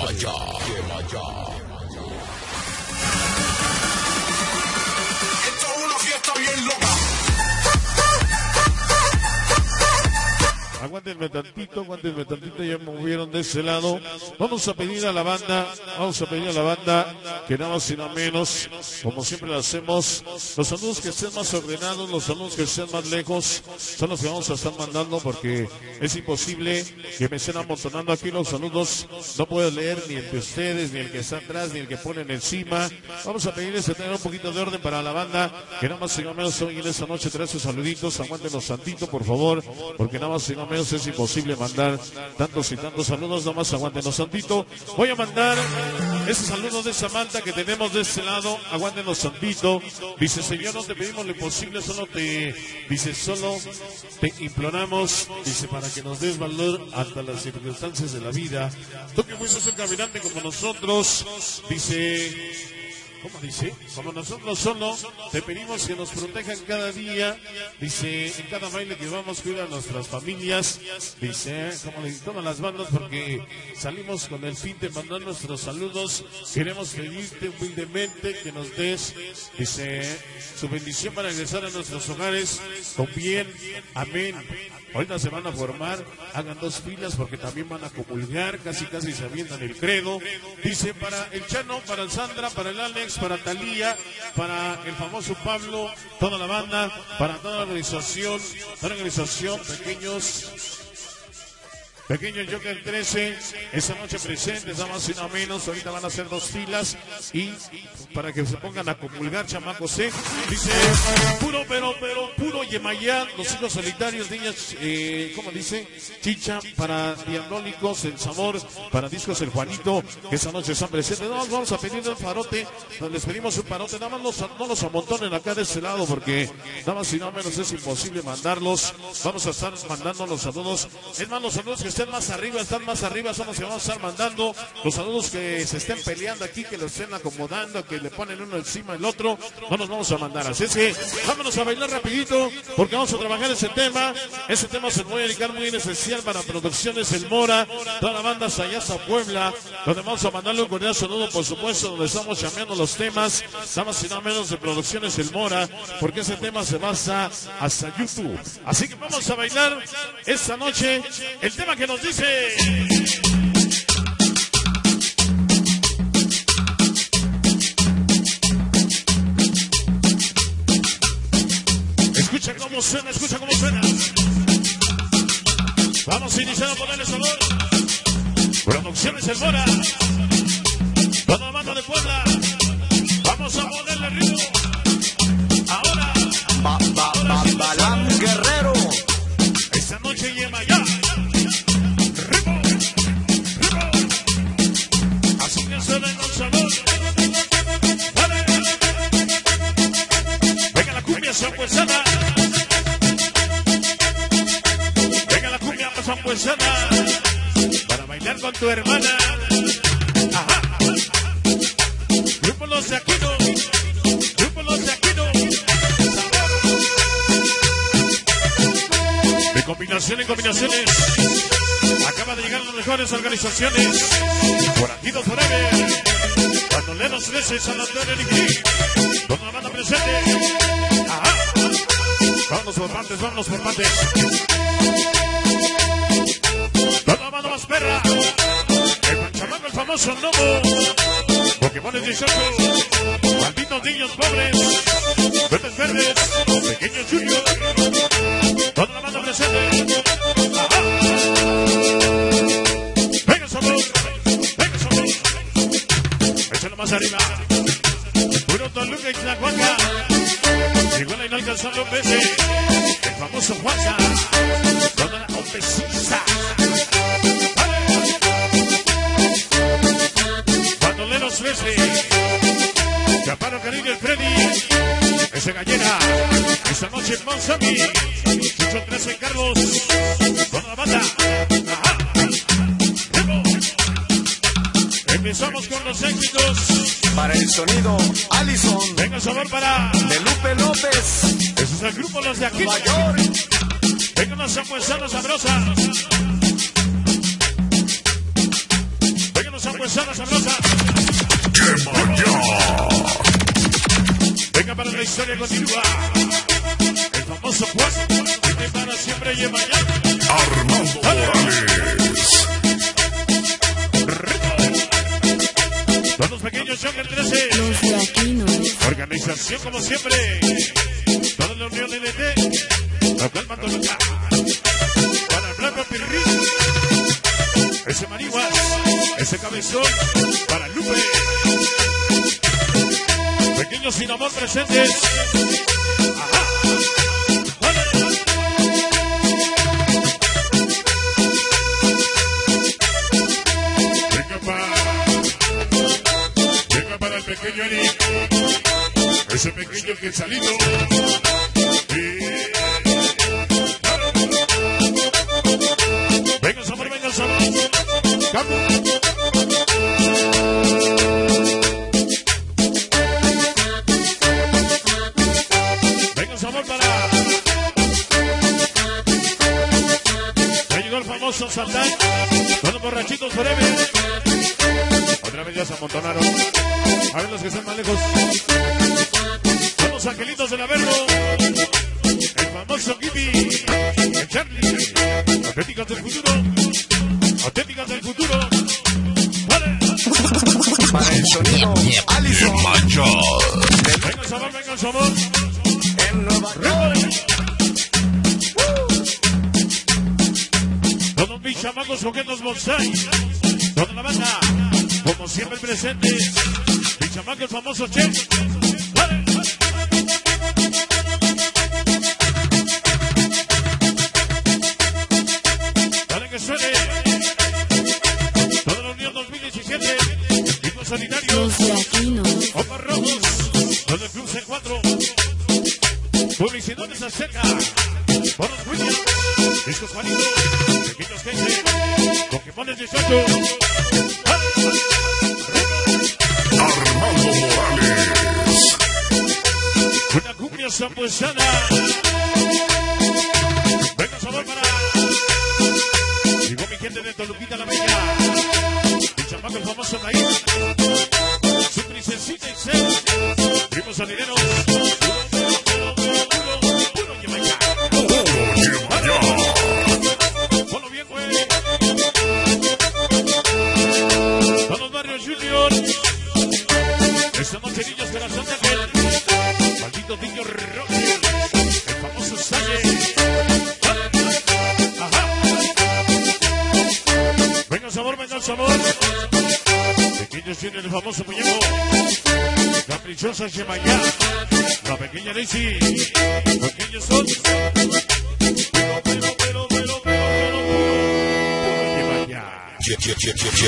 Yemayá. Esto es una fiesta bien loca. Aguántenme tantito, ya me movieron de ese lado. Vamos a pedir a la banda que nada más y nada menos, como siempre lo hacemos, los saludos que estén más ordenados, los saludos que estén más lejos, son los que vamos a estar mandando porque es imposible que me estén amontonando aquí los saludos. No puedo leer ni el de ustedes, ni el que está atrás, ni el que ponen encima. Vamos a pedirles que tengan un poquito de orden para la banda, que nada más y nada menos hoy en esta noche trae sus saluditos. Aguántenos tantito, por favor, porque nada más y nada menos es imposible mandar tantos y tantos saludos. Nada más aguántenos tantito. Voy a mandar ese saludo de Samantha que tenemos de este lado. Aguántenos tantito. Dice: Señor, no te pedimos lo imposible, solo te imploramos, dice, para que nos des valor ante las circunstancias de la vida. Tú que fuiste un caminante como nosotros, dice... ¿Cómo dice? Como nosotros solo te pedimos que nos protejan cada día, dice, en cada baile que vamos, cuida a nuestras familias, dice, como de todas las bandas, porque salimos con el fin de mandar nuestros saludos. Queremos pedirte humildemente que nos des, dice, su bendición para regresar a nuestros hogares con bien. Amén. Ahorita se van a formar, hagan 2 filas porque también van a comulgar, casi se avientan el credo. Dice, para el Chano, para el Sandra, para el Alex, para Talía, para el famoso Pablo, toda la banda, para toda la organización, Pequeños Joker 13, esa noche presentes, nada más y nada menos. Ahorita van a hacer 2 filas y para que se pongan a comulgar, chamacos, ¿eh? Dice, puro Yemayá, los hijos solitarios, niñas, ¿cómo dice? Chicha, para diabólicos, el sabor, para discos, el Juanito, que esa noche están presentes. No, vamos a pedir un parote, les pedimos un parote, nada más no los amontonen acá de este lado, porque nada más y nada menos es imposible mandarlos. Vamos a estar mandando los saludos, es más, los saludos que están más arriba, son los que vamos a estar mandando. Los saludos que se estén peleando aquí, que los estén acomodando, que le ponen uno encima del otro, no los vamos a mandar. Así es que vámonos a bailar rapidito, porque vamos a trabajar ese tema. Ese tema se puede dedicar muy en especial para Producciones El Mora, toda la banda hasta allá, hasta Puebla, donde vamos a mandarle un cordial saludo, por supuesto, donde estamos chambeando los temas, nada más y nada menos de Producciones El Mora, porque ese tema se basa hasta YouTube. Así que vamos a bailar esta noche el tema que nos dice... Escucha cómo suena. Vamos a iniciar a ponerle sabor. Producciones El Mora, toda la banda de Puebla. Vamos a ponerle ritmo. Ahora. Balam Guerrero. Esta noche Yemayá. Así que suena con sabor. Vale. Venga la cumbia zampuesana. Venga la cumbia zampuesana. Para bailar con tu hermana. Ajá. Grupo Los de Aquino. De combinaciones. Acaba de llegar las mejores organizaciones. Por aquí dos forever. Cuando le los veces San Antonio Niquí. Toda la banda presente. Ajá. Vámonos por partes. Toda la banda más perra. El Panchamaco, el famoso Nomo. Pokémones 18. Malditos niños pobres. Verdes. Pequeños Junior. Toda la banda presente. Ajá. Venga sabor. Échalo más arriba. Puro Toluca y Tlahuaca. Llegó la inalcanzable Pese. El famoso Juanza. Toda la compesiza. Cuando le los Pese. Chaparro Cariño, el Freddy. Ese Gallera. Esta noche en Monzami. Chucho 13 Carlos. Toda la banda. Ajá. Empezamos con los éxitos. Para el sonido, Allison. Venga sabor para De Lupe López. Ese es el grupo Los de Aquí. Mayor. Venga unas zampuesanas sabrosas. Venga unos Zambuesana sabrosa. Venga para la historia continúa. El famoso Juan, que para siempre y mañana. Armando Morales. Con los pequeños Joker 13. Los de aquí no. Organización como siempre. Toda la unión LT. Local Mantoloca. Para el Blanco Pirrín. Ese Marihuas. Ese Cabezón. Para Lupe. Pequeños sin amor presentes. Ajá. Vale. Venga para el pequeño Eric. Ese pequeño que salido. Venga el sabor, venga el sabor. Campo. Venga el sabor para. Ya llegó el famoso Saldán. Todos borrachitos forever. Otra vez ya se amontonaron. A ver los que están más lejos. Son los angelitos del Averno. El famoso Gibi. El Charlie. Auténticas del futuro. Auténticas del futuro. ¡Vale! Para el sonido, Alison. Venga el sabor, venga el sabor. En Nueva York. Todos mis chamacos juguetos bonsai. Toda la banda. Como siempre presente. Mi chamaco el famoso Che. ¡Vale! Dale que suene. Toda la Unión 2017. Himnos solidarios. Los de aquí no. Ojos rojos. Los del Club C4. Publicidades acerca. Bonos Williams. Discos Juanito. Pequeños Gente. Pokémones 18. Armando Morales. Una cumbia zambuesana. Venga sabor para. Llegó mi gente de Toluquita la Bella. Mi chamaco el famoso Naim. Su princesita Isel. Primos salineros. Puro lleva ya. Ponlo bien, güey. Todos los barrios Junior. Esta noche niños de la Santa Ángel. Maldito niño Rocky. El famoso Salle. Ajá. Venga el sabor, venga el sabor. Pequeños tienen el famoso muñeco. Caprichosa Yemayá. La pequeña Daisy. Pequeños son. Pero. Yemayá.